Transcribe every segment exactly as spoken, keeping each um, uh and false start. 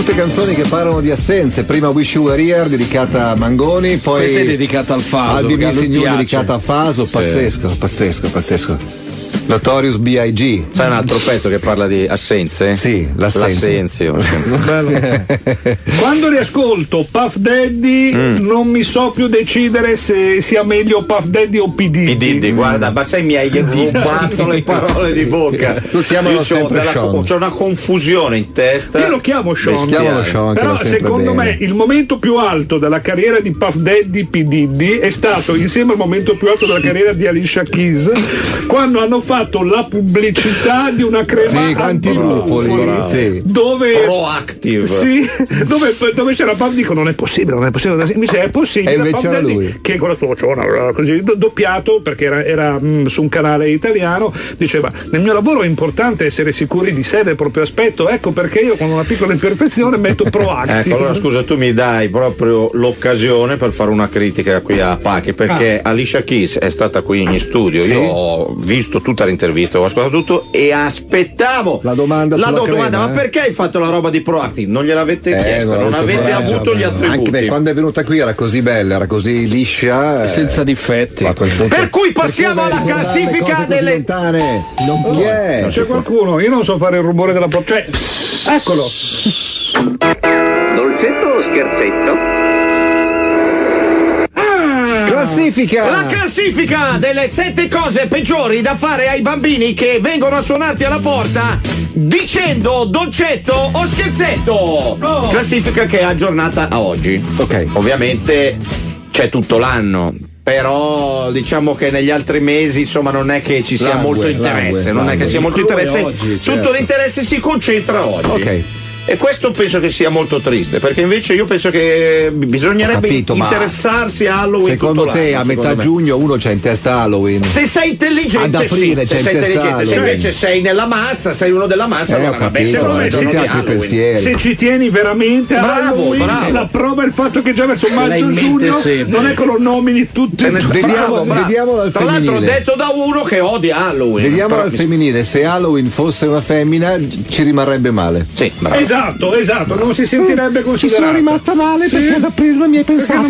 tutte canzoni che parlano di assenze. Prima Wish You Were Here dedicata a Mangoni, poi questa è dedicata al Faso, al B B C News piace. dedicata a Faso. Pazzesco, sì. pazzesco, pazzesco. Notorious B I G. Sai un altro pezzo che parla di assenze? Sì, l'assenzio. Quando riascolto Puff Daddy mm. non mi so più decidere se sia meglio Puff Daddy o P. Diddy. P. Diddy, guarda, ma sai mi hai rubato le parole di bocca. Tu chiamalo Io sempre c'ho, Sean. della, c'ho una confusione in testa. Io lo chiamo Sean. Chiamalo Sean, però secondo bene. me il momento più alto della carriera di Puff Daddy P. Diddy è stato insieme al momento più alto della carriera di Alicia Keys, quando hanno fatto la pubblicità di una crema sì, antibrufoli, sì. dove Proactive, sì, dove, dove c'era Puff, dico non è possibile, non è possibile, mi dice è possibile, e invece Puff era Daddy, lui che con la sua ciona così doppiato perché era, era mh, su un canale italiano, diceva nel mio lavoro è importante essere sicuri di sé e del proprio aspetto, ecco perché io con una piccola imperfezione metto proactive. Ecco, allora scusa, tu mi dai proprio l'occasione per fare una critica qui a Pachi, perché ah. Alicia Keys è stata qui in studio, sì. Io ho visto tutta l'intervista, ho ascoltato tutto e aspettavo la domanda la sulla do- domanda crema, ma eh? perché hai fatto la roba di Proactive? Non gliel'avete eh, chiesto, non, non avete coraggio, avuto gli attributi. Anche beh, quando è venuta qui era così bella, era così liscia, senza eh, difetti. Per cui passiamo alla classifica delle lontane. Non oh, yeah. non c'è qualcuno, io non so fare il rumore della pro, cioè eccolo. Dolcetto o scherzetto? Classifica! La classifica delle sette cose peggiori da fare ai bambini che vengono a suonarti alla porta dicendo dolcetto o scherzetto. Oh. Classifica che è aggiornata a oggi. Ok. Ovviamente c'è tutto l'anno. Però diciamo che negli altri mesi insomma non è che ci sia langue, molto interesse, langue, non langue. è che sia molto interesse, oggi, tutto certo. l'interesse si concentra oggi. Ok. E questo penso che sia molto triste, perché invece io penso che bisognerebbe Capito, interessarsi a Halloween. Secondo tutto te l'anno, a metà me. giugno uno c'è in testa Halloween? Se sei intelligente, ad aprile sì. c'è Se sei in testa intelligente, se Halloween. invece sei nella massa, sei uno della massa, Eh, allora va bene, capito, secondo me eh, sono tutti di altri Halloween. pensieri. Se ci tieni veramente a Bravo, Halloween, bravo. la prova è il fatto che già verso L'hai in mente maggio-giugno sempre. non è che lo nomini tutti. Bravo, Vediamo, bravo. vediamo dal Tra l'altro femminile. detto da uno che odia Halloween. Vediamo Però dal mi- femminile, se Halloween fosse una femmina ci rimarrebbe male. Sì, bravo. Esatto, esatto, non si sentirebbe considerato. male perché ad aprile non mi hai pensato.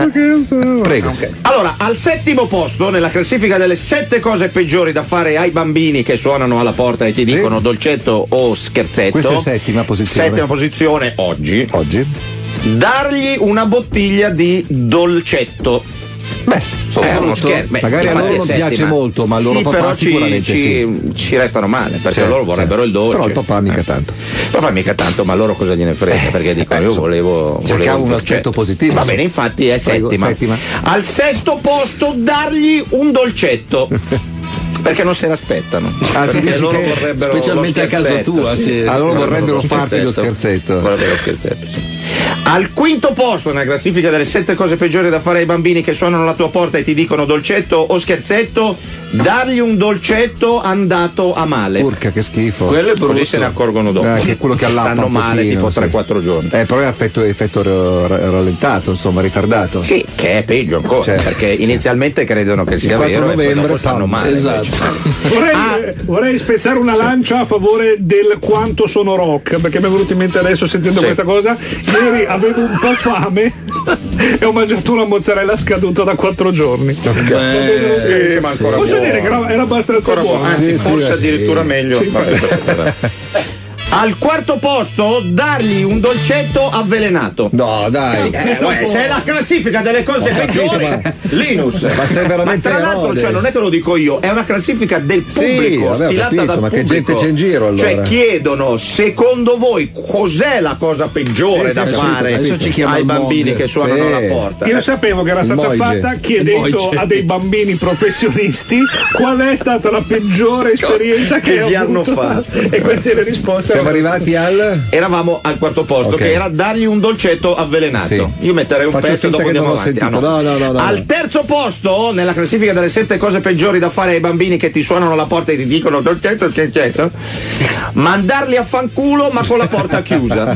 Prego. Okay. Allora, al settimo posto nella classifica delle sette cose peggiori da fare ai bambini che suonano alla porta e ti Sì. dicono dolcetto o scherzetto. Questa è settima posizione. Settima posizione oggi. Oggi? Dargli una bottiglia di dolcetto. Beh, È uno scherzo. Beh, magari a infatti loro è non settima. piace molto, ma al loro sì, papà però ci, sicuramente ci, sì. ci restano male perché Certo, loro vorrebbero certo. il dolce. Però il papà mica tanto. Papà mica tanto, ma loro cosa gliene frega? Perché dicono eh, io insomma, volevo, volevo cercavo il un dolcetto. aspetto positivo. Va bene, infatti è Prego, settima. settima. Al sesto posto dargli un dolcetto. Perché non se l'aspettano. Ah, ti perché dici loro che vorrebbero specialmente lo a casa scherzetto, tua, sì. sì. Allora vorrebbero lo farti lo scherzetto. Vorrebbero lo scherzetto, sì. Al quinto posto nella classifica delle sette cose peggiori da fare ai bambini che suonano alla tua porta e ti dicono dolcetto o scherzetto, dargli un dolcetto andato a male. Urca, che schifo. Quello è brutto. Così se ne accorgono dopo. Eh, che è quello che allappa stanno un male pochino, tipo sì. tre quattro giorni. Eh, però è effetto, effetto ra- rallentato, insomma, ritardato. Sì, che è peggio ancora, Certo. perché inizialmente credono che sia quattro vero e poi novembre, dopo stanno pam. male. Esatto. invece. Vorrei, Ah. eh, vorrei spezzare una lancia a favore del quanto sono rock, perché mi è venuto in mente adesso sentendo Sì. questa cosa. Ieri avevo un po' fame e ho mangiato una mozzarella scaduta da quattro giorni. Sì, sì, ma ancora Posso buono. dire che era, era abbastanza Ancora buono. buona. Anzi, Sì, forse sì, addirittura sì. meglio. Sì, Vabbè, questo- vabbè. Al quarto posto dargli un dolcetto avvelenato. No, dai. Eh, uè, se è la classifica delle cose Ho capito, peggiori, ma- Linus. Ma sei veramente Ma tra l'altro, erode. cioè, non è che lo dico io, è una classifica del Sì, pubblico, vabbè, ho stilata capito, dal ma che pubblico. gente c'è in giro, allora? Cioè, chiedono, secondo voi, cos'è la cosa peggiore Sì, da sì, fare adesso ci chiama ai il bambini Mog. che suonano Sì. alla porta? Io sapevo che era Il stata Moige. fatta Il chiedendo Moige. a dei bambini professionisti qual è stata la peggiore esperienza che, Che vi ho hanno avuto. fatto. E queste le risposte. Siamo arrivati al... Eravamo al quarto posto, Ok. che era dargli un dolcetto avvelenato. Sì. Io metterei un Faccio pezzo e finta dopo che andiamo non l'ho avanti. sentito. Ah, No, no, no, no, Al no. terzo posto, nella classifica delle sette cose peggiori da fare ai bambini che ti suonano alla porta e ti dicono dolcetto, dolcetto, mandarli a fanculo ma con la porta chiusa.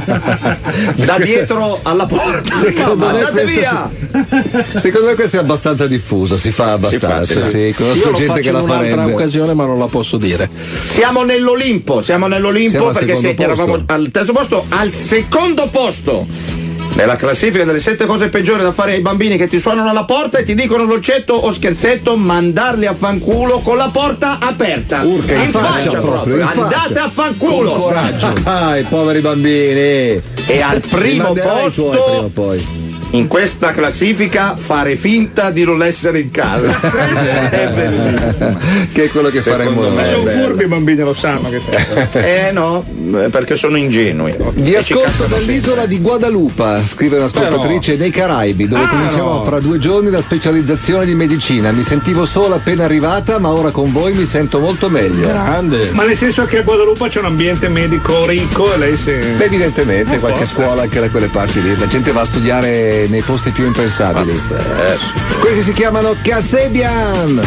Da dietro alla porta. Secondo No, me andate questo via! Secondo me questo è abbastanza diffuso, si fa abbastanza. Si fa, sì. sì, conosco Io lo gente faccio che in la un'altra farebbe. occasione, ma non la posso dire. Siamo nell'Olimpo, siamo nell'Olimpo Siamo al perché anche se posto. eravamo al terzo posto, al secondo posto nella classifica delle sette cose peggiori da fare ai bambini che ti suonano alla porta e ti dicono dolcetto o scherzetto, mandarli a fanculo con la porta aperta. Urca, in, in faccia, faccia proprio, in andate faccia. a fanculo Con coraggio. Ah, i poveri bambini. e al primo Li manderai i tuoi posto prima o poi. in questa classifica fare finta di non essere in casa. È bellissimo. Che è quello che Secondo faremo me Ma noi. sono bello. furbi i bambini, lo sanno che sei. Eh no, perché sono ingenui. Vi E ci ascolto cacciano dall'isola di Guadalupa, scrive un'ascoltatrice, nei Caraibi, dove Ah, cominciavo no. fra due giorni la specializzazione di medicina. Mi sentivo sola appena arrivata, ma ora con voi mi sento molto meglio. Grande. Ma nel senso che a Guadalupe c'è un ambiente medico ricco e lei si. Beh, evidentemente, qualche scuola anche da quelle parti lì. La gente va a studiare nei posti più impensabili. Questi si chiamano Kasabian.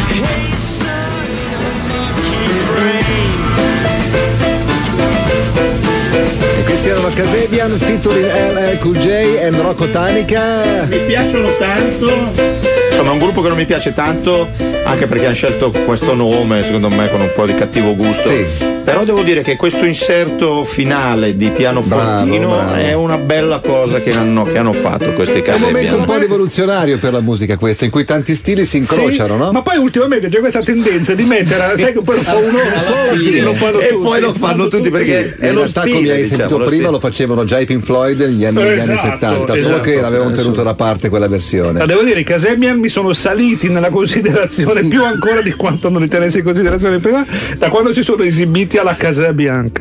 E questi erano Kasabian featuring L L Cool J e Rocco Tanica. Mi piacciono tanto. Insomma, è un gruppo che non mi piace tanto, anche perché hanno scelto questo nome, secondo me, con un po' di cattivo gusto. Sì. Però devo dire che questo inserto finale di pianofortino Bravo, bravo. è una bella cosa che hanno, che hanno fatto questi È un momento Kasabian. un po' rivoluzionario per la musica questo, in cui tanti stili si incrociano, Sì, no? Ma poi ultimamente c'è questa tendenza di mettere, sai che poi lo fa uno solo fine. lo fanno E tutti. poi lo fanno tutti perché è in lo realtà, stile, come hai diciamo, sentito lo prima, stile. lo facevano già i Pink Floyd negli anni, negli anni Esatto, settanta, solo esatto, che l'avevano sì, tenuto sì. da parte quella versione. Ma devo dire, i Kasabian mi sono saliti nella considerazione più ancora di quanto non li tenessi in considerazione prima, da quando si sono esibiti alla Casa Bianca.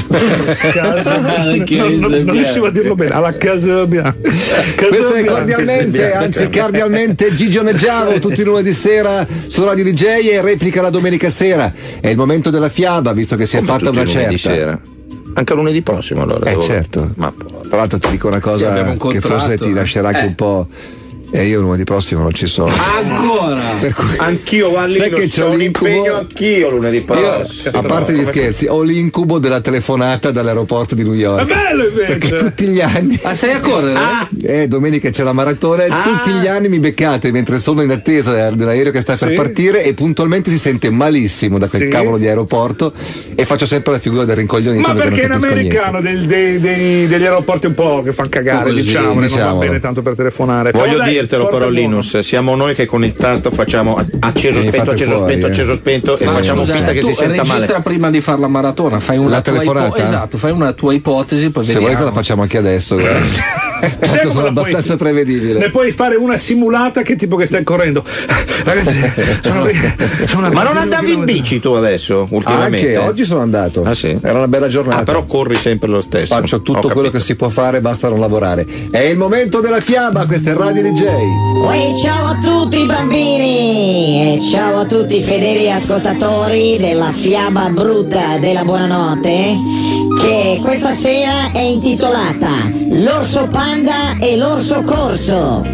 Casa- non, non, non riuscivo a dirlo bene, alla Casa Bianca. Casa Questo è Bianca. cordialmente, anzi cardialmente Gigi Oneggiavo, tutti i lunedì sera su Radio D J e replica la domenica sera. È il momento della fiaba, visto che si è Come fatta tutti una i lunedì certa. sera. Anche lunedì prossimo allora. Eh devo- certo. Ma Tra l'altro ti dico una cosa abbiamo un che contratto, forse ti eh. lascerà anche Eh. un po'. E io lunedì prossimo non ci sono. Ancora. Per cui anch'io Sai Wallino, che c'ho c'ho un l'incubo- impegno anch'io lunedì io, prossimo. a parte gli Come- scherzi, ho l'incubo della telefonata dall'aeroporto di New York. È bello invece. Perché tutti gli anni. Ah, sei a correre? Ah, Eh, domenica c'è la maratona e Ah. tutti gli anni mi beccate mentre sono in attesa dell'aereo che sta Sì. per partire e puntualmente si sente malissimo da quel Sì. cavolo di aeroporto e faccio sempre la figura del rincoglionito. Ma perché in non capisco America niente. hanno del- dei- dei- degli aeroporti un po' che fanno cagare, Così, diciamo, non va diciamolo. bene tanto per telefonare. voglio Però dai, dirtelo porta però buono. Linus, siamo noi che con il tasto facciamo acceso, Sì, spento, fate acceso, fuori, spento, eh. acceso, spento e Ma facciamo scusa, finta che tu si senta registra male. prima di fare la maratona, fai una La tua telefonata? ipo- esatto, fai una tua ipotesi, poi Se vediamo. volete la facciamo anche adesso. guarda. Sai Tanto come sono la puoi- abbastanza prevedibile. Ne puoi fare una simulata che tipo che stai correndo. Ragazzi, sono, sono Ma non andavi in bici tu adesso, ultimamente? Anche oggi sono andato. Ah, sì? Era una bella giornata. Ah, però corri sempre lo stesso. Faccio tutto Ho quello capito. che si può fare, basta non lavorare. È il momento della fiaba, questa è Radio D J. Uè, ciao a tutti bambini e ciao a tutti i fedeli ascoltatori della fiaba brutta della buonanotte, che questa sera è intitolata L'orso panda e l'orso corso.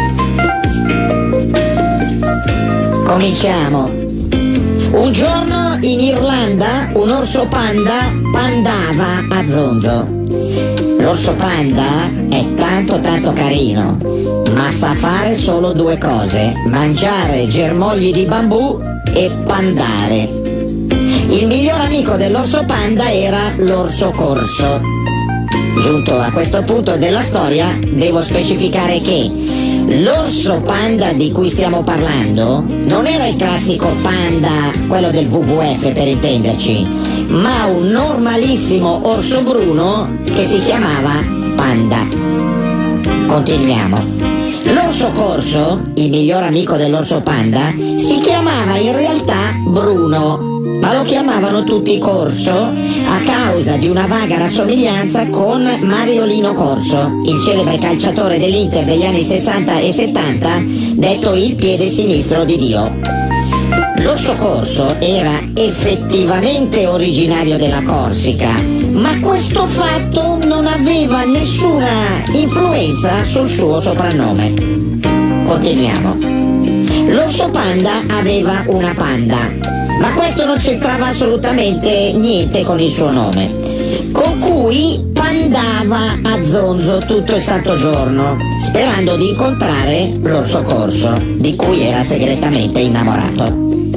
Cominciamo. Un giorno in Irlanda un orso panda pandava a zonzo. L'orso panda è tanto tanto carino, ma sa fare solo due cose: mangiare germogli di bambù e pandare. Il miglior amico dell'orso panda era l'orso corso. Giunto a questo punto della storia, devo specificare che l'orso panda di cui stiamo parlando non era il classico panda, quello del W W F per intenderci, ma un normalissimo orso bruno che si chiamava Panda. Continuiamo. L'orso corso, il miglior amico dell'orso panda, si chiamava in realtà Bruno, ma lo chiamavano tutti Corso a causa di una vaga rassomiglianza con Mariolino Corso, il celebre calciatore dell'Inter degli anni sessanta e settanta, detto il piede sinistro di Dio. L'orso corso era effettivamente originario della Corsica, ma questo fatto non aveva nessuna influenza sul suo soprannome. Continuiamo. L'orso panda aveva una panda, ma questo non c'entrava assolutamente niente con il suo nome, con cui pandava a zonzo tutto il santo giorno, sperando di incontrare l'orso corso, di cui era segretamente innamorato.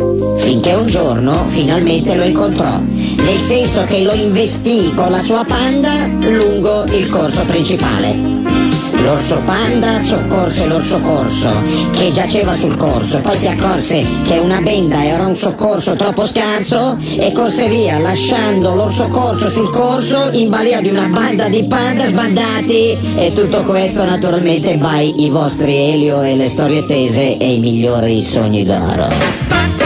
finché un giorno finalmente lo incontrò, nel senso che lo investì con la sua panda lungo il corso principale. L'orso panda soccorse l'orso corso, che giaceva sul corso, poi si accorse che una benda era un soccorso troppo scarso e corse via, lasciando l'orso corso sul corso in balia di una banda di panda sbandati. E tutto questo naturalmente by i vostri Elio e le storie tese e i migliori sogni d'oro.